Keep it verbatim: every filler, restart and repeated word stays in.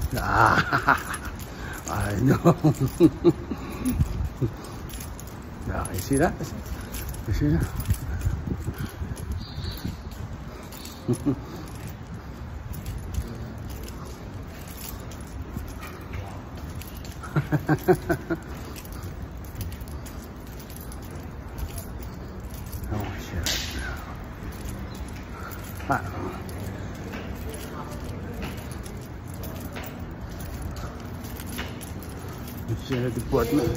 Ah, I know. Yeah, you see that? You see that? Oh shit. Ah. Shit, department.